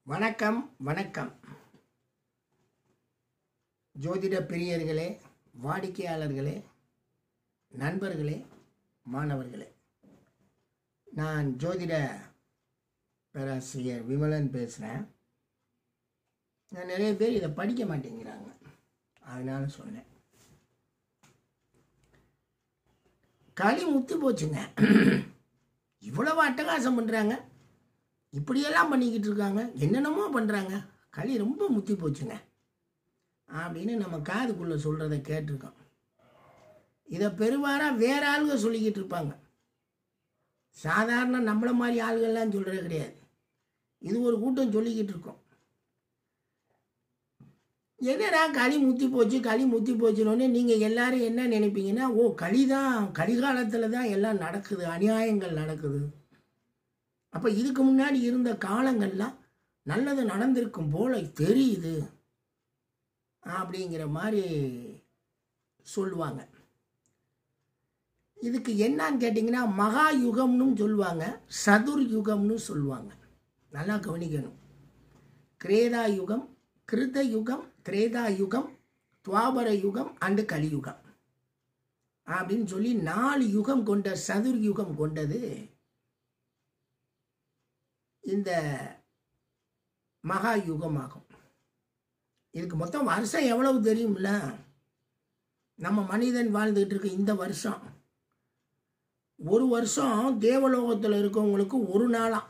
வணக்கம் வணக்கம் ஜோதிட பிரியர்களே, வாடிக்கையாளர்களே, நண்பர்களே, மாணவர்களே, நான் ஜோதிட பேராசிரியர் விமலன் பேசுகிறேன். நான் நிறைய பேர் இதை படிக்க மாட்டேங்கிறாங்க, அதனால சொன்னேன். களி முத்தி போச்சுங்க. இவ்வளவு அட்டகாசம் பண்ணுறாங்க, இப்படியெல்லாம் பண்ணிக்கிட்டு இருக்காங்க, என்னென்னமோ பண்ணுறாங்க, களி ரொம்ப முத்தி போச்சுங்க அப்படின்னு நம்ம காதுக்குள்ளே சொல்கிறத கேட்டிருக்கோம். இதை பெருவாராக வேற ஆளுங்க சொல்லிக்கிட்டு இருப்பாங்க. சாதாரண நம்மளை மாதிரி ஆளுகள்லாம் சொல்கிறது கிடையாது. இது ஒரு கூட்டம் சொல்லிக்கிட்டு இருக்கோம். என்னடா களி முத்தி போச்சு, களி முத்தி போச்சுனோடனே நீங்கள் எல்லாரும் என்ன நினைப்பீங்கன்னா, ஓ கலிகாலத்தில் தான் எல்லாம் நடக்குது, அநியாயங்கள் நடக்குது. அப்போ இதுக்கு முன்னாடி இருந்த காலங்கள்லாம் நல்லது நடந்திருக்கும் போல தெரியுது அப்படிங்கிற மாதிரி சொல்லுவாங்க. இதுக்கு என்னன்னு கேட்டிங்கன்னா, மகா யுகம்னு சொல்லுவாங்க, சதுர் யுகம்னு சொல்லுவாங்க. நல்லா கவனிக்கணும். கிரேதா யுகம், கிருத யுகம், திரேதா யுகம், துவாபர யுகம் அண்டு கலியுகம் அப்படின்னு சொல்லி 4 யுகம் கொண்ட சதுர் யுகம் கொண்டது இந்த மகா யுகமாகும். இதுக்கு மொத்தம் வருஷம் எவ்வளவு தெரியும்ல? நம்ம மனிதன் வாழ்ந்துகிட்டு இருக்க இந்த வருஷம், ஒரு வருஷம் தேவலோகத்தில் இருக்கவங்களுக்கு ஒரு நாளாம்.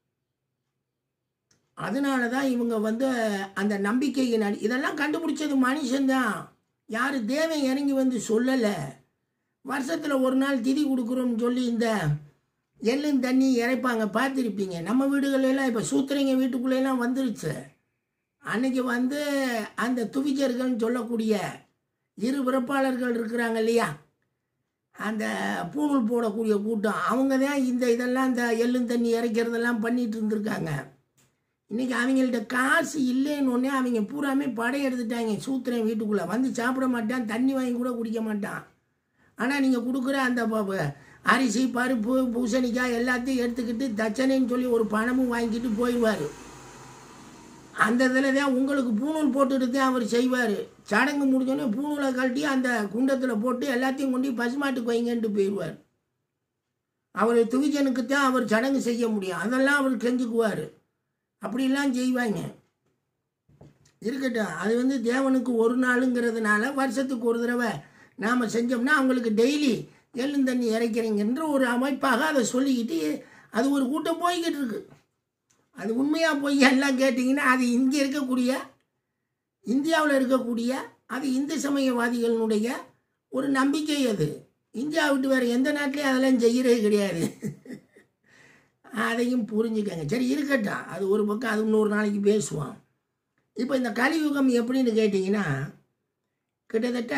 அதனால தான் இவங்க அந்த நம்பிக்கையின் இதெல்லாம் கண்டுபிடிச்சது மனுஷன்தான். யார் தேவன் இறங்கி வந்து சொல்லலை. வருஷத்தில் ஒரு நாள் திதி கொடுக்குறோம்னு சொல்லி இந்த எள்ளும் தண்ணி இறைப்பாங்க, பார்த்துருப்பீங்க. நம்ம வீடுகளெல்லாம் இப்போ சூத்திரங்க வீட்டுக்குள்ளெல்லாம் வந்துருச்சு. அன்னைக்கு அந்த துவிஜர்கள்னு சொல்லக்கூடிய 2 பிறப்பாளர்கள் இருக்கிறாங்க இல்லையா, அந்த பூணூல் போடக்கூடிய கூட்டம், அவங்க தான் இதெல்லாம் இந்த எள்ளும் தண்ணி இறைக்கிறதெல்லாம் பண்ணிட்டு இருந்திருக்காங்க. இன்றைக்கி அவங்கள்ட்ட காசு இல்லைன்னு ஒன்றே அவங்க பூராமே படையெடுத்துட்டாங்க. சூத்திரன் வீட்டுக்குள்ளே வந்து சாப்பிட மாட்டான், தண்ணி வாங்கி கூட குடிக்க மாட்டான். ஆனால் நீங்கள் கொடுக்குற அந்த அரிசி, பருப்பு, பூசணிக்காய் எல்லாத்தையும் எடுத்துக்கிட்டு தட்சணைன்னு சொல்லி ஒரு பணமும் வாங்கிட்டு போயிடுவார். அந்த இதில் தான் உங்களுக்கு பூணூல் போட்டுட்டு தான் அவர் செய்வார். சடங்கு முடிஞ்சோடனே பூணூலை கழட்டி அந்த குண்டத்தில் போட்டு எல்லாத்தையும் கொண்டு பசுமாட்டுக்கு வைங்கன்ட்டு போயிடுவார். அவர் துவிஜனுக்கு தான் அவர் சடங்கு செய்ய முடியும், அதெல்லாம் அவர் செஞ்சுக்குவார். அப்படிலாம் செய்வாங்க. இருக்கட்டும், அது தேவனுக்கு ஒரு நாளுங்கிறதுனால வருஷத்துக்கு ஒரு தடவை நாம் செஞ்சோம்னா அவங்களுக்கு டெய்லி எள்ளும் தண்ணி இறைக்கிறீங்கன்ற ஒரு அமைப்பாக அதை சொல்லிக்கிட்டு அது ஒரு கூட்டம் போய்கிட்டு இருக்கு. அது உண்மையாக போய் எல்லாம் கேட்டிங்கன்னா அது இங்கே இருக்கக்கூடிய, இந்தியாவில் இருக்கக்கூடிய அது இந்து சமயவாதிகளினுடைய ஒரு நம்பிக்கை. அது இந்தியா விட்டு வேறு எந்த நாட்டிலையும் அதெல்லாம் செய்கிறது கிடையாது. அதையும் புரிஞ்சுக்கங்க. சரி, இருக்கட்டும், அது ஒரு பக்கம், அது இன்னொரு நாளைக்கு பேசுவோம். இப்போ இந்த கலியுகம் எப்படின்னு கேட்டிங்கன்னா, கிட்டத்தட்ட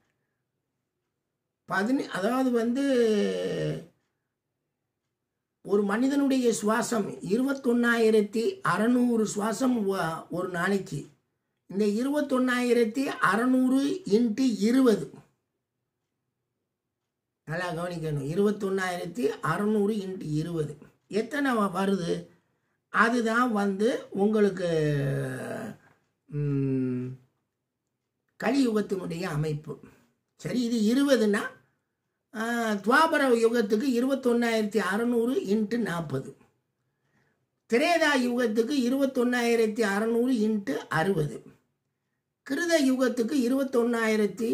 அதாவது ஒரு மனிதனுடைய சுவாசம் 21,600 சுவாசம் ஒரு நாளைக்கு. இந்த 21,600 × 20, நல்லா கவனிக்கணும். 21,600 × 20 எத்தனை வருது? அதுதான் உங்களுக்கு கலியுகத்தினுடைய அமைப்பு. சரி, இது 20னா துவாபர யுகத்துக்கு 21,600 × 40, திரேதா யுகத்துக்கு 21,600 × 60, கிருத யுகத்துக்கு 21,600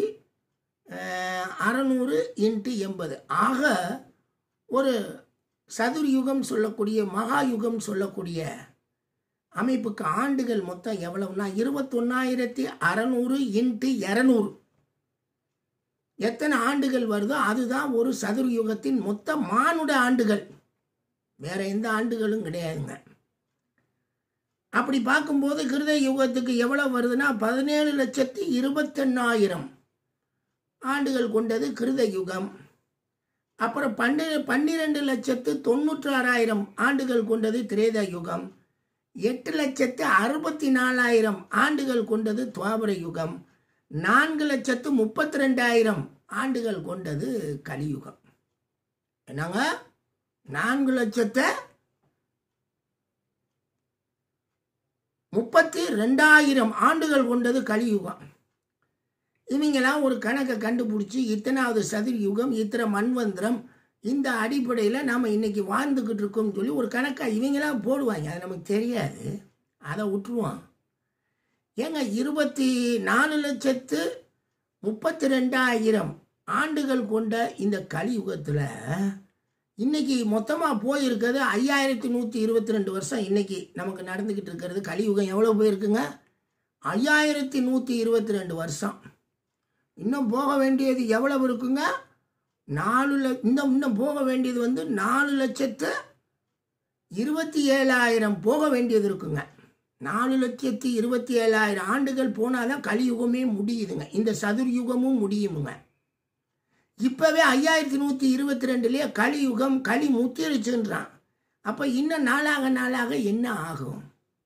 × 80. ஆக ஒரு சதுர் யுகம் சொல்லக்கூடிய, மகா யுகம் சொல்லக்கூடிய அமைப்புக்கு ஆண்டுகள் மொத்தம் எவ்வளவுனா 21,600 × 200. எத்தனை ஆண்டுகள் வருதோ அதுதான் ஒரு சதுர் யுகத்தின் மொத்த மானுட ஆண்டுகள். வேற எந்த ஆண்டுகளும் கிடையாதுங்க. அப்படி பார்க்கும்போது கிருத யுகத்துக்கு எவ்வளவு வருதுன்னா 17,21,000 ஆண்டுகள் கொண்டது கிருத யுகம். அப்புறம் 12,96,000 ஆண்டுகள் கொண்டது திரேதா யுகம். 8,64,000 ஆண்டுகள் கொண்டது துவாபர யுகம். 4,32,000 ஆண்டுகள் கொண்டது கலியுகம். என்னங்க, 4,00,000 32,000 ஆண்டுகள் கொண்டது கலியுகம். இவங்கெல்லாம் ஒரு கணக்கை கண்டுபிடிச்சி இத்தனாவது சதுர்யுகம், இத்தனை மண்வந்திரம், இந்த அடிப்படையில் நாம் இன்றைக்கி வாழ்ந்துக்கிட்டு இருக்கோம்னு சொல்லி ஒரு கணக்காக இவங்களாம் போடுவாங்க. அது நமக்கு தெரியாது, அதை விட்டுருவான். ஏங்க 24,32,000 ஆண்டுகள் கொண்ட இந்த கலியுகத்தில் இன்றைக்கி மொத்தமாக போயிருக்கிறது 5,122 வருஷம். இன்றைக்கி நமக்கு நடந்துக்கிட்டு இருக்கிறது கலியுகம் எவ்வளோ போயிருக்குங்க? 5,122 வருஷம். இன்னும் போக வேண்டியது எவ்வளவு இருக்குங்க? இன்னும் போக வேண்டியது 4,27,000 போக வேண்டியது இருக்குங்க. 4,27,000 ஆண்டுகள் போனாதான் கலியுகமே முடியுதுங்க. இந்த சதுர்யுகமும் முடியுமுங்க. இப்போவே 5,122 கலியுகம் களி முத்திருச்சுன்றான். அப்போ இன்னும் நாளாக என்ன ஆகும்?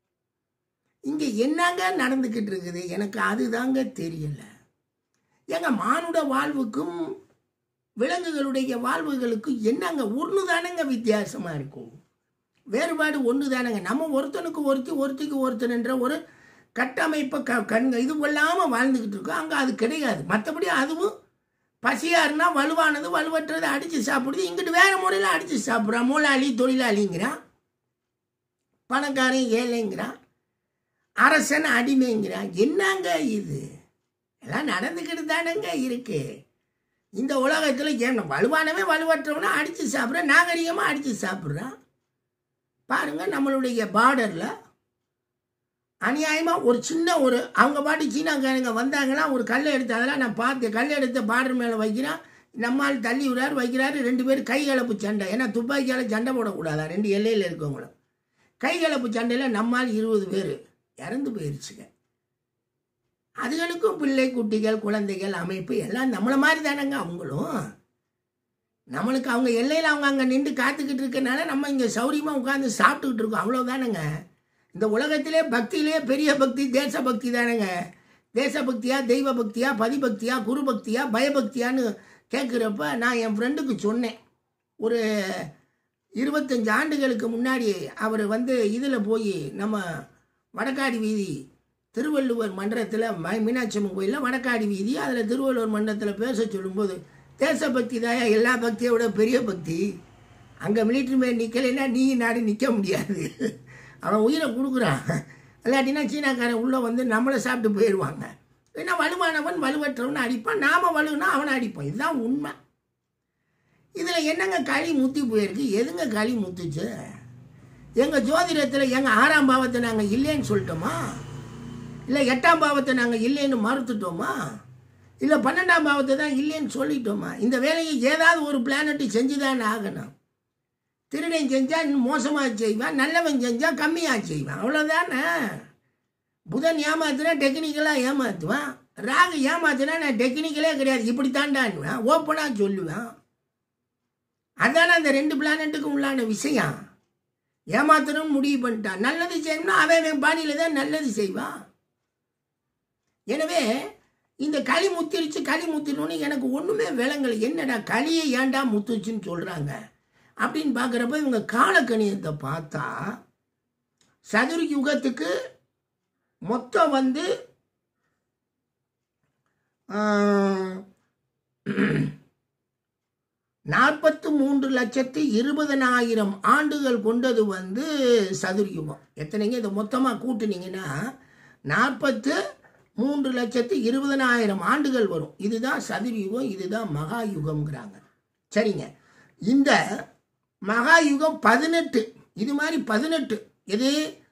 இங்கே என்னங்க நடந்துக்கிட்டு இருக்குது? எனக்கு அதுதாங்க தெரியல. ஏங்க மானுட வாழ்வுக்கும் விலங்குகளுடைய வாழ்வுகளுக்கும் என்னங்க ஒன்று தானங்க வித்தியாசமாக இருக்கும். வேறுபாடு ஒன்று தானங்க. நம்ம ஒருத்தனுக்கு ஒருத்திக்கு ஒருத்தன்ன்ற ஒரு கட்டமைப்பை இது கொள்ளாமல் வாழ்ந்துக்கிட்டு இருக்கோம். அங்கே அது கிடையாது. மற்றபடி அதுவும் பசியாருன்னா வலுவானது வலுவற்றது அடித்து சாப்பிடுது. இங்கிட்டு வேறு முறையில் அடித்து சாப்பிட்றான். முதலாளி தொழிலாளிங்கிறான், பணக்காரன் ஏழைங்கிறான், அரசன் அடிமைங்கிறான். என்னங்க இது? எல்லாம் நடந்துக்கிட்டு தானங்க இருக்கு. இந்த உலகத்தில் ஏன் வலுவானவன் வலுவற்றவனா அடித்து சாப்பிட்றான், நாகரிகமாக அடித்து சாப்பிட்றான். பாருங்கள், நம்மளுடைய பார்டரில் அநியாயமாக ஒரு சின்ன அவங்க பாட்டு சீனாக்காரங்க வந்தாங்கன்னா ஒரு கல்லை எடுத்து, அதெல்லாம் நான் பார்த்தேன், கல்லை எடுத்து பார்டர் மேலே வைக்கிறான், நம்மால் தள்ளி விடுறாரு, வைக்கிறாரு. 2 பேர் கைகலப்பு சண்டை. ஏன்னா துப்பாக்கியால் சண்டை போடக்கூடாதா 2 எல்லையில் இருக்கவங்களும். கைகலப்பு சண்டையில் நம்மால் 20 பேர் இறந்து போயிருச்சுங்க. அதுகளுக்கும் பிள்ளை குட்டிகள் குழந்தைகள் அமைப்பு எல்லாம் நம்மளை மாதிரி தானேங்க அவங்களும். நம்மளுக்கு அவங்க எல்லையில் அவங்க அங்கே நின்று காத்துக்கிட்டு இருக்கனால நம்ம இங்கே சௌரியமாக உட்காந்து சாப்பிட்டுக்கிட்டு இருக்கோம். அவ்வளோதானேங்க. இந்த உலகத்திலே பக்தியிலே பெரிய பக்தி தேசபக்தி தானேங்க. தேசபக்தியா, தெய்வ பக்தியா, பதிபக்தியா, குரு பக்தியா, பயபக்தியான்னு கேட்குறப்ப நான் என் ஃப்ரெண்டுக்கு சொன்னேன். ஒரு 25 ஆண்டுகளுக்கு முன்னாடி அவர் இதில் போய் நம்ம வடக்காடி வீதி திருவள்ளுவர் மன்றத்தில் மீனாட்சி அம்மன் கோயிலில் வடக்காடி வீதி, அதில் திருவள்ளுவர் மன்றத்தில் பேச சொல்லும்போது, தேசபக்தி தான் எல்லா பக்தியை விட பெரிய பக்தி. அங்கே மிலிட்ரி மேன் நிற்கலைன்னா நீ நாடு நிற்க முடியாது. அவன் உயிரை கொடுக்குறான். இல்லாட்டினா சீனாக்காரன் உள்ளே நம்மளை சாப்பிட்டு போயிடுவாங்க. ஏன்னா வலுவானவன் வலுவற்றவன் அடிப்பான், நாம் வலுனா அவனை அடிப்பான். இதுதான் உண்மை. இதில் என்னங்க களி முத்தி போயிருக்கு? எதுங்க களி முத்துச்சு? எங்கள் ஜோதிடத்தில் எங்கள் 6ஆம் பாவத்தை நாங்கள் இல்லைன்னு சொல்லிட்டோமா? இல்லை 8ஆம் பாவத்தை நாங்கள் இல்லைன்னு மறுத்துட்டோமா? இல்லை 12ஆம் பாவத்தை தான் இல்லைன்னு சொல்லிட்டோமா? இந்த வேலையை ஏதாவது ஒரு பிளானட்டு செஞ்சு தான் ஆகணும். திருடன் செஞ்சால் மோசமாக செய்வான், நல்லவன் செஞ்சால் கம்மியாக செய்வான். அவ்வளோதானே. புதன் ஏமாத்துனா டெக்னிக்கலாக ஏமாற்றுவான், ராகு ஏமாத்துனா நான் டெக்னிக்கலே கிடையாது இப்படித்தாண்டான்னுவேன், ஓப்பனாக சொல்லுவேன். அதானே அந்த 2 பிளானட்டுக்கும் உள்ளான விஷயம். ஏமாத்தணும்னு முடிவு பண்ணிட்டான், நல்லது செய்யணும்னா அவன் பாணியில் தான் நல்லது செய்வான். எனவே இந்த களி முத்திருன்னு எனக்கு ஒன்றுமே விளங்கலை. என்னடா களியை ஏண்டா முத்துச்சுன்னு சொல்கிறாங்க அப்படின்னு பார்க்குறப்ப இவங்க காலக்கணியத்தை பார்த்தா சதுர்யுகத்துக்கு மொத்தம் 43,20,000 ஆண்டுகள் கொண்டது சதுர்யுகம். எத்தனைங்க இதை மொத்தமாக கூட்டுனீங்கன்னா 43,20,000 ஆண்டுகள் வரும். இதுதான் சதுர்யுகம், இதுதான் மகா யுகம்ங்கிறாங்க. சரிங்க, இந்த மகா யுகம் 18, இது மாதிரி 18, இது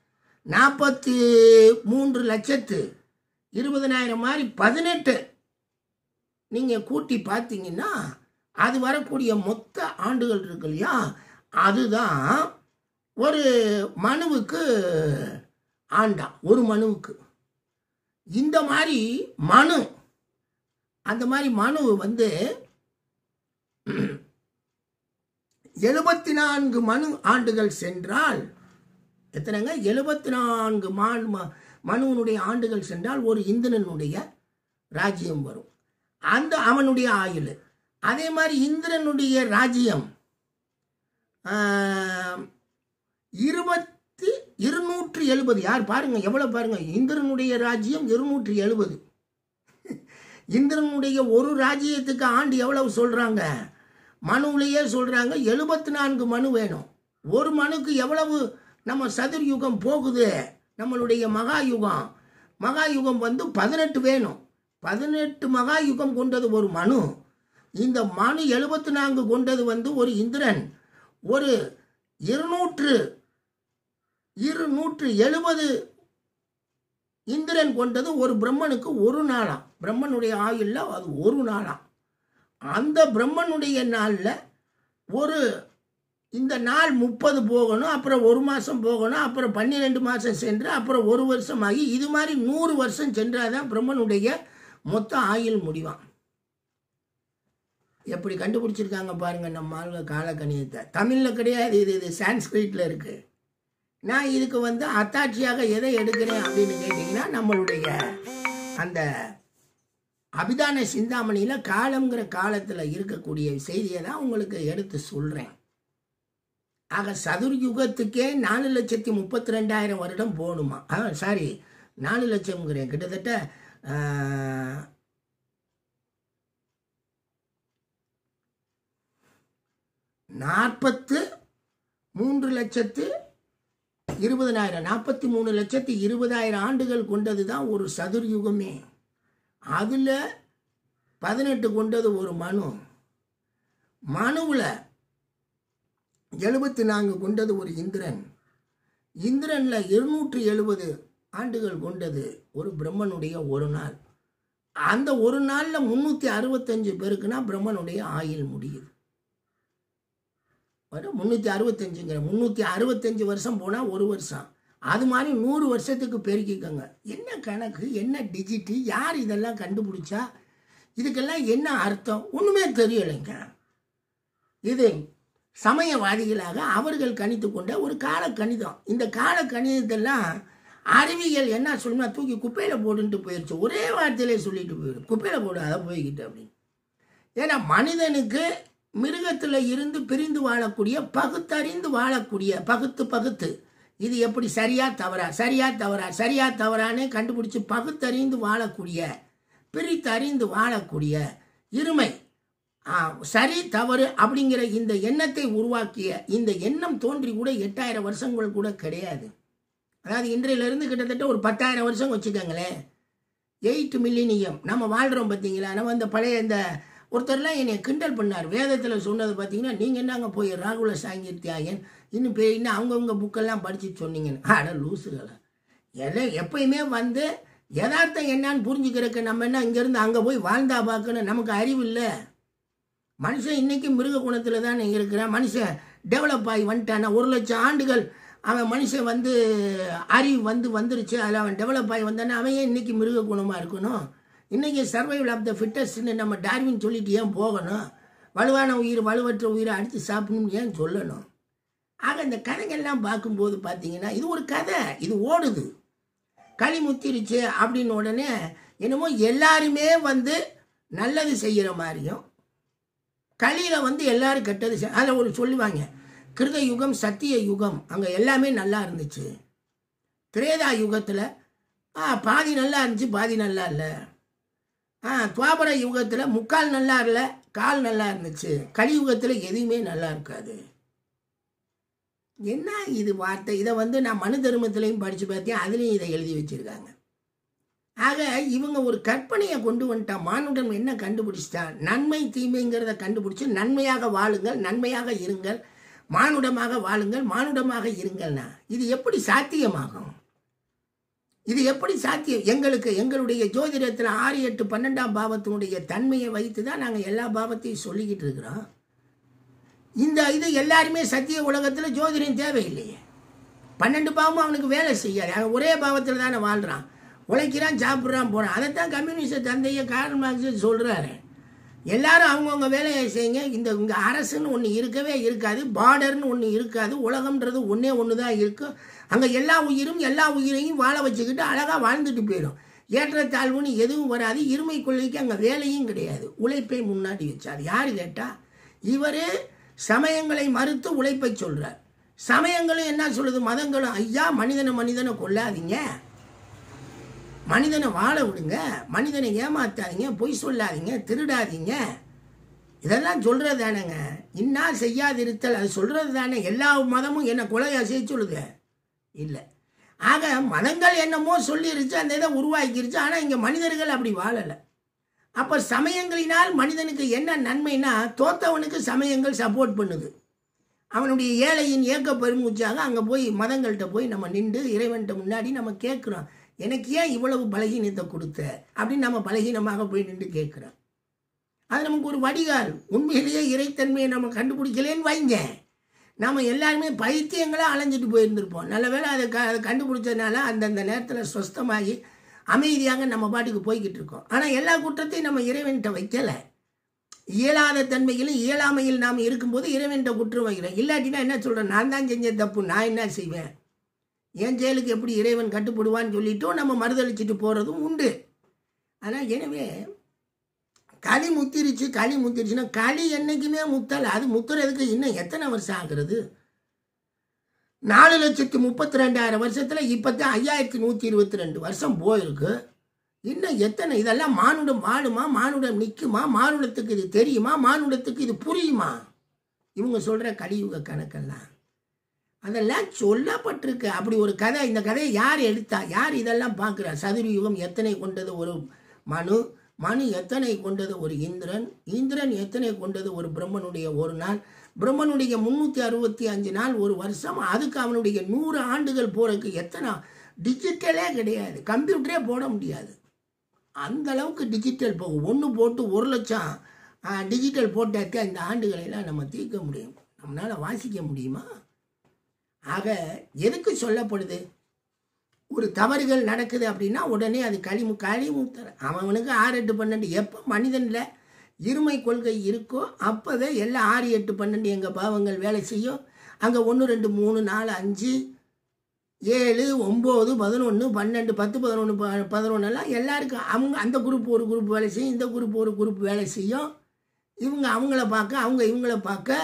43,20,000 மாதிரி 18 நீங்கள் கூட்டி பார்த்தீங்கன்னா அது வரக்கூடிய மொத்த ஆண்டுகள் இருக்கு இல்லையா, அதுதான் ஒரு மனுவுக்கு ஆண்டா. ஒரு மனுவுக்கு இந்த மாதிரி மனு, அந்த மாதிரி மனு 74 மனு ஆண்டுகள் சென்றால் எத்தனைங்க? 74 மனுவனுடைய ஆண்டுகள் சென்றால் ஒரு இந்திரனுடைய ராஜ்யம் வரும். அந்த அவனுடைய ஆயுள். அதே மாதிரி இந்திரனுடைய ராஜ்யம் 26 270. யார் பாருங்க, எவ்வளவு பாருங்க, இந்திரனுடைய ராஜ்யம் 270. இந்திரனுடைய ஒரு ராஜ்யத்துக்கு ஆண்டு எவ்வளவு சொல்றாங்க, மனுவிலேயே சொல்றாங்க 74 மனு வேணும். ஒரு மனுக்கு எவ்வளவு நம்ம சதுர்யுகம் போகுது. நம்மளுடைய மகாயுகம், மகாயுகம் 18 வேணும். 18 மகாயுகம் கொண்டது ஒரு மனு. இந்த மனு 74 கொண்டது ஒரு இந்திரன். ஒரு 270 இந்திரன் கொண்டது ஒரு பிரம்மனுக்கு ஒரு நாளாம். பிரம்மனுடைய ஆயுள்ல அது ஒரு நாளாம். அந்த பிரம்மனுடைய நாளில் இந்த நாள் 30 போகணும், அப்புறம் 1 மாதம் போகணும், அப்புறம் 12 மாதம் சென்று, அப்புறம் 1 வருஷம் ஆகி, இது மாதிரி 100 வருஷம் சென்றாதான் பிரம்மனுடைய மொத்த ஆயுள் முடிவான். எப்படி கண்டுபிடிச்சிருக்காங்க பாருங்க நம்ம ஆளுங்க காலக்கணியத்தை. தமிழில் கிடையாது, இது சான்ஸ்கிரிட்டில் இருக்கு. நான் இதுக்கு அத்தாட்சியாக எதை எடுக்கிறேன் அப்படின்னு கேட்டிங்கன்னா, நம்மளுடைய அந்த அபிதான சிந்தாமணியில் காலம்ங்கிற காலத்தில் இருக்கக்கூடிய செய்தியை தான் உங்களுக்கு எடுத்து சொல்கிறேன். ஆக சதுர்யுகத்துக்கே 4,32,000 வருடம் போகணுமா? சாரி, 4 லட்சம்ங்கிறேன், கிட்டத்தட்ட 43,20,000 43,20,000 ஆண்டுகள் கொண்டது தான் ஒரு சதுர்யுகமே. அதில் 18 கொண்டது ஒரு மனு. மனுவில் 74 கொண்டது ஒரு இந்திரன். இந்திரனில் 270 ஆண்டுகள் கொண்டது ஒரு பிரம்மனுடைய ஒரு நாள். அந்த ஒரு நாளில் 365 பேருக்குன்னா பிரம்மனுடைய ஆயுள் முடியுது. 365 வருஷம் போனால் ஒரு வருஷம். அது மாதிரி 100 வருஷத்துக்கு பெருக்கிக்கோங்க. என்ன கணக்கு, என்ன டிஜிட்டு, யார் இதெல்லாம் கண்டுபிடிச்சா? இதுக்கெல்லாம் என்ன அர்த்தம் ஒன்றுமே தெரியலைங்க. இது சமயவாதிகளாக அவர்கள் கணித்து கொண்ட ஒரு கால கணிதம். இந்த கால கணிதத்தெல்லாம் அறிவியல் என்ன சொல்லணும்னா, தூக்கி குப்பையில் போட்டுட்டு போயிடுச்சு. ஒரே வார்த்தையிலே சொல்லிட்டு போயிடும், குப்பையில் போடு அதை போய்கிட்டு அப்படின்னு. ஏன்னா மனிதனுக்கு மிருகத்தில் இருந்து பிரிந்து வாழக்கூடிய, பகுத்தறிந்து வாழக்கூடிய, பகுத்து இது எப்படி சரியா தவறானே கண்டுபிடிச்சு பகுத்தறிந்து வாழக்கூடிய, பிரித்தறிந்து வாழக்கூடிய இருமை, சரி தவறு அப்படிங்கிற இந்த எண்ணத்தை உருவாக்கிய, இந்த எண்ணம் தோன்றி கூட 8000 வருஷங்கள் கூட கிடையாது. அதாவது இன்றையிலிருந்து கிட்டத்தட்ட ஒரு 10,000 வருஷம் வச்சுக்கோங்களேன். 8 மில்லினியம் நம்ம வாழ்கிறோம் பார்த்தீங்களா. நம்ம இந்த பழைய இந்த ஒருத்தர்லாம் என்னை கிண்டல் பண்ணார். வேதத்தில் சொன்னது பார்த்தீங்கன்னா, நீங்கள் என்னங்க போய் ராகுல சாங்கித்யாயன் இன்னும் அவங்கவுங்க புக்கெல்லாம் படித்து சொன்னீங்கன்னு. அட லூசுகளை, எப்பயுமே யதார்த்தம் என்னான்னு புரிஞ்சுக்கிறதுக்கு நம்ம என்ன இங்கேருந்து அங்கே போய் வாழ்ந்தா பார்க்கணும். நமக்கு அறிவு இல்லை. மனுஷன் இன்னைக்கு மிருக குணத்தில் தான் இருக்கிறான். மனுஷன் டெவலப் ஆகி வந்துட்டானா, 1,00,000 ஆண்டுகள் அவன் மனுஷன் அறிவு வந்துருச்சு. அதில் அவன் டெவலப் ஆகி வந்தானே, அவன் ஏன் இன்னைக்கு மிருக குணமாக இருக்கணும்? இன்றைக்கி சர்வைவல் ஆஃப் த ஃபிட்டஸ்ட்னு நம்ம டார்வின் சொல்லிட்டு ஏன் போகணும்? வலுவான உயிர் வலுவற்ற உயிரை அடித்து சாப்பிடணும்னு ஏன் சொல்லணும்? ஆக இந்த கதைகள்லாம் பார்க்கும்போது பார்த்தீங்கன்னா, இது ஒரு கதை, இது ஓடுது. களி முத்திருச்சு அப்படின்னு உடனே என்னமோ எல்லாருமே நல்லது செய்கிற மாதிரியும், களியில் எல்லாரும் கெட்டது அதில் ஒரு சொல்லுவாங்க, கிருத யுகம் சத்திய யுகம், அங்கே எல்லாமே நல்லா இருந்துச்சு. திரேதா யுகத்தில் பாதி நல்லா இருந்துச்சு, பாதி நல்லா இல்லை. துவாபர யுகத்தில் முக்கால் நல்லா இல்லை, கால் நல்லா இருந்துச்சு. கலியுகத்தில் எதுவுமே நல்லா இருக்காது. என்ன இது வார்த்தை? இதை நான் மனு தர்மத்திலையும் படித்து பார்த்தேன், அதுலேயும் இதை எழுதி வச்சுருக்காங்க. ஆக இவங்க ஒரு கற்பனையை கொண்டு வந்துட்டா. மானுடன் என்ன கண்டுபிடிச்சிட்டான்? நன்மை தீமைங்கிறத கண்டுபிடிச்சி, நன்மையாக வாழுங்கள், நன்மையாக இருங்கள், மானுடமாக வாழுங்கள், மானுடமாக இருங்கள்னா இது எப்படி சாத்தியமாகும்? இது எப்படி சாத்தியம்? எங்களுடைய ஜோதிடத்தில் 6, 8, 12ஆம் பாவத்தினுடைய தன்மையை வைத்து தான் நாங்கள் எல்லா பாவத்தையும் சொல்லிக்கிட்டு இருக்கிறோம். இது எல்லாருமே சத்திய உலகத்தில் ஜோதிடம் தேவையில்லையே. 12 பாவமும் அவனுக்கு வேலை செய்யாது. அவன் ஒரே பாவத்தில் தானே வாழ்கிறான், உழைக்கிறான், சாப்பிட்றான், போகிறான். அதைத்தான் கம்யூனிஸ்ட் தந்தையை கார்ல் மார்க்ஸ் சொல்கிறாரு. எல்லாரும் அவங்கவுங்க வேலையை செய்யுங்க. இங்கே அரசுன்னு ஒன்று இருக்கவே இருக்காது, பார்டர்னு ஒன்று இருக்காது, உலகம்ன்றது ஒன்று தான் இருக்கும். அங்கே எல்லா உயிரையும் வாழ வச்சுக்கிட்டு அழகாக வாழ்ந்துட்டு போயிடும். ஏற்றத்தாழ்வுன்னு எதுவும் வராது. இருமை கொள்கைக்கு அங்கே வேலையும் கிடையாது. உழைப்பை முன்னாடி வச்சார். யார் கேட்டால் இவர் சமயங்களை மறுத்து உழைப்பை சொல்கிறார். சமயங்களும் என்ன சொல்லுது, மதங்களும், ஐயா மனிதனை கொல்லாதீங்க, மனிதனை வாழ விடுங்க, மனிதனை ஏமாத்தாதீங்க, பொய் சொல்லாதீங்க, திருடாதீங்க, இதெல்லாம் சொல்கிறது தானேங்க. இன்னா செய்யாதிருத்தல் அது சொல்கிறது தானே. எல்லா மதமும் என்ன கொலையா செய்ய சொல்லுது? இல்லை. ஆக மதங்கள் என்னமோ சொல்லிருச்சு, அந்த இதை உருவாக்கிருச்சு. ஆனால் இங்கே மனிதர்கள் அப்படி வாழலை. அப்போ சமயங்களினால் மனிதனுக்கு என்ன நன்மைனா, தோத்தவனுக்கு சமயங்கள் சப்போர்ட் பண்ணுது. அவனுடைய ஏழையின் ஏக்க பெருமூச்சாக அங்கே போய் மதங்கள்கிட்ட போய் நம்ம நின்று இறைவன்கிட்ட முன்னாடி நம்ம கேட்குறோம், எனக்கு ஏன் இவ்வளவு பலகீனத்தை கொடுத்த அப்படின்னு நம்ம பலகீனமாக போய் நின்று கேட்குறோம். அது நமக்கு ஒரு வடிகால். உண்மையிலேயே இறைத்தன்மையை நம்ம கண்டுபிடிக்கலேன்னு வைங்க, நாம் எல்லாருமே பைத்தியங்களாக அலைஞ்சிட்டு போயிருந்திருப்போம். நல்ல வேளை அதை கண்டுபிடிச்சதுனால அந்தந்த நேரத்தில் சொஸ்தமாகி அமைதியாக நம்ம பாட்டுக்கு போய்கிட்டு இருக்கோம். ஆனால் எல்லா குற்றத்தையும் நம்ம இறைவன்கிட்ட வைக்கலை. இயலாத தன்மையிலும் இயலாமையில் நாம் இருக்கும்போது இறைவன்கிட்ட குற்றம் வைக்கிறோம். இல்லாட்டினா என்ன சொல்கிறேன், நான் தான் செஞ்ச தப்பு, நான் என்ன செய்வேன், என் செயலுக்கு எப்படி இறைவன் கட்டுப்படுவான்னு சொல்லிட்டும் நம்ம மறுதளிச்சுட்டு போகிறதும் உண்டு. ஆனால் எனவே களி முத்திருச்சுன்னா களி என்றைக்குமே முத்தலை. அது முத்துறதுக்கு இன்னும் எத்தனை வருஷம் ஆகுறது? 4,32,000 வருஷத்தில் இப்போ தான் 5,122 வருஷம் போயிருக்கு. இன்னும் எத்தனை? இதெல்லாம் மானுடம் வாழுமா, மானுடம் நிற்குமா, மானுடத்துக்கு இது தெரியுமா, மானுடத்துக்கு இது புரியுமா? இவங்க சொல்கிற கலியுக கணக்கெல்லாம் அதெல்லாம் சொல்லப்பட்டிருக்கு. அப்படி ஒரு கதை. இந்த கதையை யார் எடுத்தா, யார் இதெல்லாம் பார்க்குறா? சதுர்யுகம் எத்தனை கொண்டது ஒரு மனு, மனு எத்தனை கொண்டது ஒரு இந்திரன், இந்திரன் எத்தனை கொண்டது ஒரு பிரம்மனுடைய ஒரு நாள், பிரம்மனுடைய 365 நாள் ஒரு வருஷம், அதுக்கு அவனுடைய 100 ஆண்டுகள் போகிறதுக்கு எத்தனை? டிஜிட்டலே கிடையாது, கம்ப்யூட்டரே போட முடியாது. அந்த அளவுக்கு டிஜிட்டல் போகும். ஒன்று போட்டு 1,00,000 டிஜிட்டல் போட்டாக்க இந்த ஆண்டுகளெல்லாம் நம்ம தீர்க்க முடியும். நம்மளால் வாசிக்க முடியுமா? ஆக எதுக்கு சொல்லப்படுது? ஒரு தவறுகள் நடக்குது அப்படின்னா உடனே அது கழிமுத்தர். அவனுக்கு 6, 8, 12 எப்போ மனிதனில் இருமை கொள்கை இருக்கோ அப்போவே எல்லாம் 6, 8, 12 எங்கள் பாவங்கள் வேலை செய்யும். அங்கே 1, 2, 3, 4, 5, 7, 9, 11, 12, 10, 11, 11 எல்லாருக்கும் அவங்க அந்த குரூப் ஒரு குரூப் வேலை செய்யும், இந்த குரூப் ஒரு குரூப் வேலை செய்யும். இவங்க அவங்கள பார்க்க, அவங்க இவங்கள பார்க்க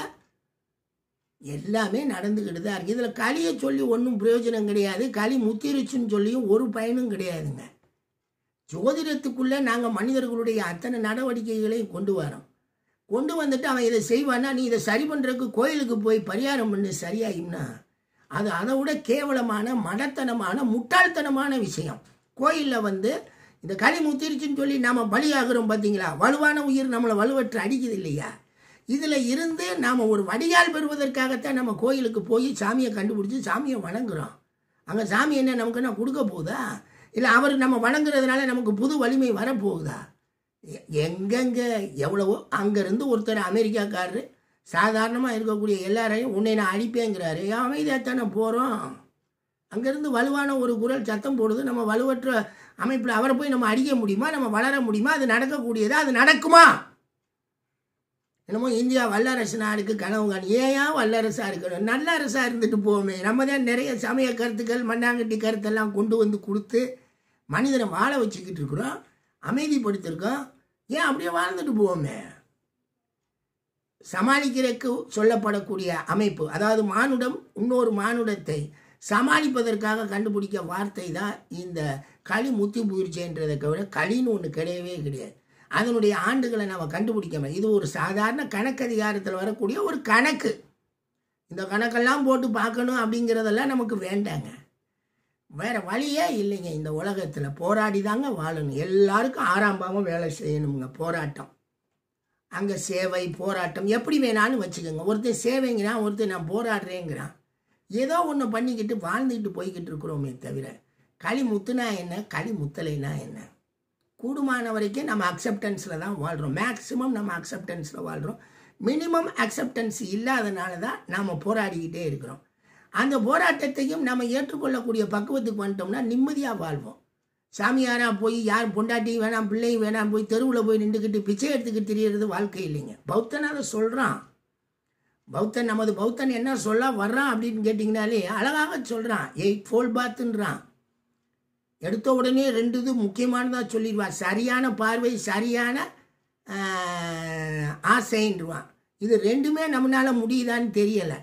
எல்லாமே நடந்துக்கிட்டு தான் இருக்குது. இதில் களியை சொல்லி ஒன்றும் பிரயோஜனம் கிடையாது. களி முத்திருச்சுன்னு சொல்லியும் ஒரு பயனும் கிடையாதுங்க. ஜோதிடத்துக்குள்ளே நாங்கள் மனிதர்களுடைய அத்தனை நடவடிக்கைகளையும் கொண்டு வரோம். கொண்டு வந்துட்டு அவன் இதை செய்வான்னா, நீ இதை சரி பண்ணுறதுக்கு கோயிலுக்கு போய் பரிகாரம் பண்ணு சரியாயிம்னா அது அதை விட கேவலமான மடத்தனமான முட்டாள்தனமான விஷயம். கோயிலில் இந்த களி முத்திருச்சுன்னு சொல்லி நாம் பலியாகிறோம் பார்த்தீங்களா? வலுவான உயிர் நம்மளை வலுவற்று அடிக்குது இல்லையா? இதில் இருந்து நாம் ஒரு வடிகால் பெறுவதற்காகத்தான் நம்ம கோயிலுக்கு போய் சாமியை கண்டுபிடிச்சி சாமியை வணங்குறோம். அங்கே சாமி என்ன நமக்கு என்ன கொடுக்க போகுதா? இல்லை அவர் நம்ம வணங்குறதுனால நமக்கு புது வலிமை வரப்போகுதா? எங்கெங்கே எவ்வளவோ. அங்கேருந்து ஒருத்தர் அமெரிக்காக்காரரு சாதாரணமாக இருக்கக்கூடிய எல்லாரையும் உன்னை நான் அடிப்பேங்கிறாரு. அமைதியாகத்தானே போகிறோம். அங்கேருந்து வலுவான ஒரு குரல் சத்தம் போடுது. நம்ம வலுவற்ற அமைப்பில் அவரை போய் நம்ம அடிக்க முடியுமா? நம்ம வளர முடியுமா? அது நடக்கக்கூடியதா? அது நடக்குமா? என்னமோ இந்தியா வல்லரசு நாடுக்கு கனவு காணி. ஏன் வல்லரசாக இருக்கணும்? நல்ல அரசாக இருந்துட்டு போவோமே. நம்ம தான் நிறைய சமய கருத்துக்கள் மண்ணாங்கட்டி கருத்தெல்லாம் கொண்டு வந்து கொடுத்து மனிதனை வாழ வச்சுக்கிட்டு இருக்கிறோம், அமைதிப்படுத்திருக்கோம். ஏன் அப்படியே வாழ்ந்துட்டு போவோமே? சமாளிக்கிறதுக்கு சொல்லப்படக்கூடிய அமைப்பு, அதாவது மானுடம் இன்னொரு மானுடத்தை சமாளிப்பதற்காக கண்டுபிடிக்க வார்த்தை தான் இந்த களி முத்தி போயிடுச்சேன்றதை தவிர களின்னு ஒன்று கிடையவே கிடையாது. அதனுடைய ஆண்டுகளை நம்ம கண்டுபிடிக்காம இது ஒரு சாதாரண கணக்கு அதிகாரத்தில் வரக்கூடிய ஒரு கணக்கு. இந்த கணக்கெல்லாம் போட்டு பார்க்கணும் அப்படிங்கிறதெல்லாம் நமக்கு வேண்டாங்க. வேறு வழியே இல்லைங்க. இந்த உலகத்தில் போராடி தாங்க வாழணும். எல்லாருக்கும் 6ஆம் பாவம் வேலை செய்யணுங்க. போராட்டம், அங்கே சேவை போராட்டம் எப்படி வேணாலும் வச்சுக்கோங்க. ஒருத்தர் சேவைங்கிறான், ஒருத்தர் நான் போராடுறேங்கிறான். ஏதோ ஒன்று பண்ணிக்கிட்டு வாழ்ந்துக்கிட்டு போய்கிட்டு இருக்கிறோமே தவிர களி முத்துனா என்ன, களி முத்தலைனா என்ன? கூடுமான வரைக்கும் நம்ம அக்செப்டன்ஸில் தான் வாழ்கிறோம். மேக்ஸிமம் நம்ம அக்செப்டன்ஸில் வாழ்கிறோம். மினிமம் அக்செப்டன்ஸ் இல்லாதனால தான் நாம் போராடிக்கிட்டே இருக்கிறோம். அந்த போராட்டத்தையும் நம்ம ஏற்றுக்கொள்ளக்கூடிய பக்குவத்துக்கு வந்துட்டோம்னா நிம்மதியாக வாழ்வோம். சாமியாராக போய் யார் பொண்டாட்டியும் வேணாம் பிள்ளையும் வேணாம் போய் தெருவில் போய் நின்றுக்கிட்டு பிச்சை எடுத்துக்கிட்டு தெரியறது வாழ்க்கை இல்லைங்க. பௌத்தன் அதை சொல்கிறான். பௌத்தன் நமது பௌத்தன் என்ன சொல்ல வர்றான் அப்படின்னு கேட்டிங்கனாலே அழகாக சொல்கிறான். 8 ஃபோல்ட் பாத்துன்றான். எடுத்த உடனே 2 இது முக்கியமானதாக சொல்லிடுவான். சரியான பார்வை, சரியான ஆசைன்றான். இது 2மே நம்மளால் முடியுதான்னு தெரியலை.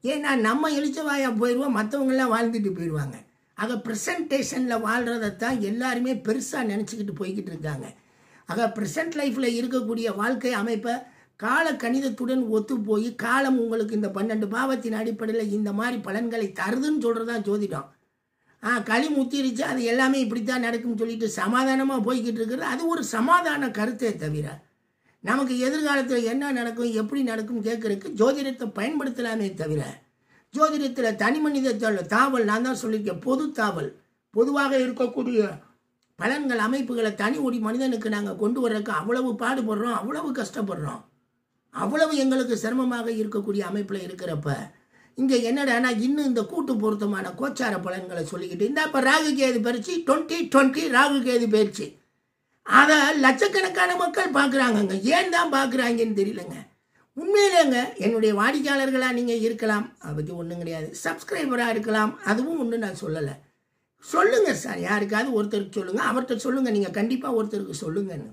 ஏன்னா நம்ம எழுச்சவாயாக போயிடுவோம், மற்றவங்களாம் வாழ்ந்துட்டு போயிடுவாங்க. ஆக ப்ரெசன்டேஷனில் வாழ்கிறதைத்தான் எல்லாருமே பெருசாக நினச்சிக்கிட்டு போய்கிட்டு இருக்காங்க. ஆக ப்ரெசன்ட் லைஃப்பில் இருக்கக்கூடிய வாழ்க்கை அமைப்பை கால கணிதத்துடன் ஒத்து போய் காலம் உங்களுக்கு இந்த 12 பாவத்தின் அடிப்படையில் இந்த மாதிரி பலன்களை தருதுன்னு சொல்கிறது தான் ஜோதிடம். களி முத்திருச்சு, அது எல்லாமே இப்படித்தான் நடக்கும்னு சொல்லிட்டு சமாதானமாக போய்கிட்டு இருக்கிறது அது ஒரு சமாதான கருத்தை தவிர நமக்கு எதிர்காலத்தில் என்ன நடக்கும் எப்படி நடக்கும் கேட்குறதுக்கு ஜோதிடத்தை பயன்படுத்தலாமே தவிர ஜோதிடத்தில் தனி மனித தாவல் நான் தான் சொல்லியிருக்கேன். பொது தாவல் பொதுவாக இருக்கக்கூடிய பலன்கள் அமைப்புகளை தனி ஒரு மனிதனுக்கு நாங்கள் கொண்டு வர்றதுக்கு அவ்வளவு பாடுபடுறோம், அவ்வளவு கஷ்டப்படுறோம், அவ்வளவு எங்களுக்கு சிரமமாக இருக்கக்கூடிய அமைப்பில் இருக்கிறப்ப இங்கே என்னடானா இன்னும் இந்த கூட்டு பொருத்தமான கோச்சார பலன்களை சொல்லிக்கிட்டு இந்த இப்போ ராகு கேது பயிற்சி 2020 ராகு கேது பயிற்சி அதை லட்சக்கணக்கான மக்கள் பார்க்குறாங்கங்க. ஏன் தான் பார்க்குறாங்கன்னு தெரியலங்க. உண்மையிலேங்க என்னுடைய வாடிக்கையாளர்களாக நீங்கள் இருக்கலாம், அதை பற்றி ஒன்றும் கிடையாது. சப்ஸ்கிரைபராக இருக்கலாம், அதுவும் ஒன்றும் நான் சொல்லலை. சொல்லுங்கள் சார், யாருக்காவது ஒருத்தருக்கு சொல்லுங்கள், அவர்கிட்ட சொல்லுங்கள், நீங்கள் கண்டிப்பாக ஒருத்தருக்கு சொல்லுங்கன்னு.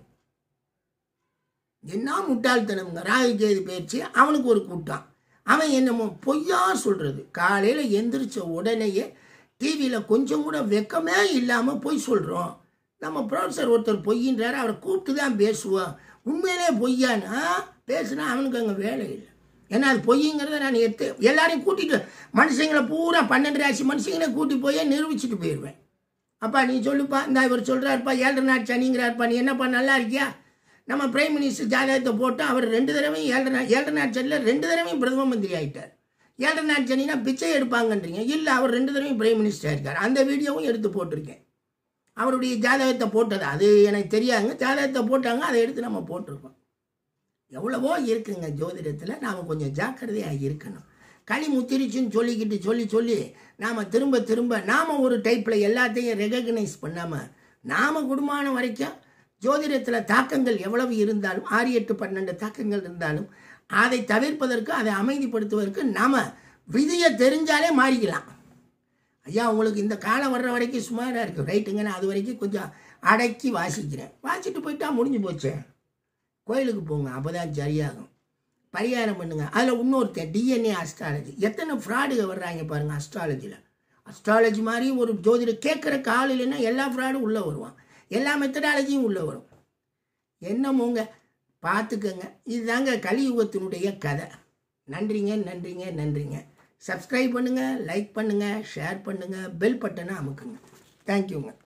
என்ன முட்டாள்தனம்ங்க. ராகு கேது பயிற்சி அவனுக்கு ஒரு கூட்டம், அவன் என்னமோ பொய்யா சொல்கிறது. காலையில் எந்திரிச்ச உடனேயே டிவியில் கொஞ்சம் கூட வெக்கமே இல்லாமல் பொய் சொல்கிறோம். நம்ம ப்ரொஃபஸர் ஒருத்தர் பொய்யின்றாரு, அவரை கூப்பிட்டு தான் பேசுவோம். உண்மையிலே பொய்யானா பேசுனா அவனுக்கு அங்கே வேலை இல்லை. ஏன்னா அது பொய்யுங்கிறத நான் எல்லாரையும் கூட்டிகிட்டு மனுஷங்களை பூரா 12 ராசி மனுஷங்களை கூட்டி போய் நிரூபிச்சுட்டு போயிடுவேன். அப்பா நீ சொல்லுப்பா, இந்த இவர் சொல்கிறாருப்பா 7 நாட் சனிங்கிறாருப்பா, நீ என்னப்பா நல்லா இருக்கியா? நம்ம பிரைம் மினிஸ்டர் ஜாதகத்தை போட்டு அவர் 2 தடவையும் 7 நாட் சனியில் 2 தடவையும் பிரதம மந்திரி ஆகிட்டார். 7 நாட் சனினா பிச்சை எடுப்பாங்கன்றீங்க, இல்லை அவர் 2 தடவையும் பிரைம் மினிஸ்டர் ஆகிருக்கார். அந்த வீடியோவும் எடுத்து போட்டிருக்கேன். அவருடைய ஜாதகத்தை போட்டது அது எனக்கு தெரியாதுங்க, ஜாதகத்தை போட்டாங்க, அதை எடுத்து நம்ம போட்டிருக்கோம். எவ்வளவோ இருக்குங்க ஜோதிடத்தில், நாம் கொஞ்சம் ஜாக்கிரதையாக இருக்கணும். களி முத்திருச்சுன்னு சொல்லிக்கிட்டு சொல்லி நாம் திரும்ப நாம் ஒரு டைப்பில் எல்லாத்தையும் ரெகக்னைஸ் பண்ணாமல் நாம் குடும்பமான வரைக்கும் ஜோதிடத்தில் தாக்கங்கள் எவ்வளவு இருந்தாலும் 6, 8, 12 தாக்கங்கள் இருந்தாலும் அதை தவிர்ப்பதற்கு அதை அமைதிப்படுத்துவதற்கு நாம் விதியை தெரிஞ்சாலே மாறிக்கலாம். ஐயா உங்களுக்கு இந்த காலம் வர்ற வரைக்கும் சுமாராக இருக்குது ரைட்டுங்க, நான் அது வரைக்கும் கொஞ்சம் அடக்கி வாசிக்கிறேன், வாசிட்டு போயிட்டா முடிஞ்சு போச்சு. கோயிலுக்கு போங்க, அப்போ தான் சரியாகும். பரிகாரம் பண்ணுங்க. அதில் இன்னொருத்தன் டிஎன்ஏ அஸ்ட்ராலஜி, எத்தனை ஃப்ராடுக வர்றாங்க பாருங்கள் அஸ்ட்ராலஜியில். அஸ்ட்ராலஜி மாதிரி ஒரு ஜோதிடம் கேட்குறக்கு ஆள் இல்லைன்னா எல்லா ஃப்ராடும் உள்ளே வருவான், எல்லா மெத்தடாலஜியும் உள்ளே வரும். என்னமோங்க பார்த்துக்கங்க. இதுதாங்க கலியுகத்தினுடைய கதை. நன்றிங்க. சப்ஸ்கிரைப் பண்ணுங்கள், லைக் பண்ணுங்கள், ஷேர் பண்ணுங்கள், பெல் பட்டனை அமுக்குங்க. தேங்க்யூங்க.